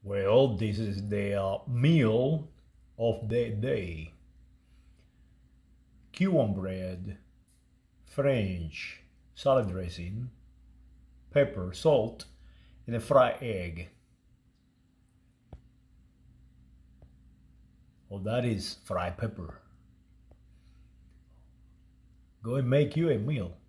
Well, this is the meal of the day. Cuban bread, French salad dressing, pepper, salt, and a fried egg. Well, that is fried pepper. Go and make you a meal.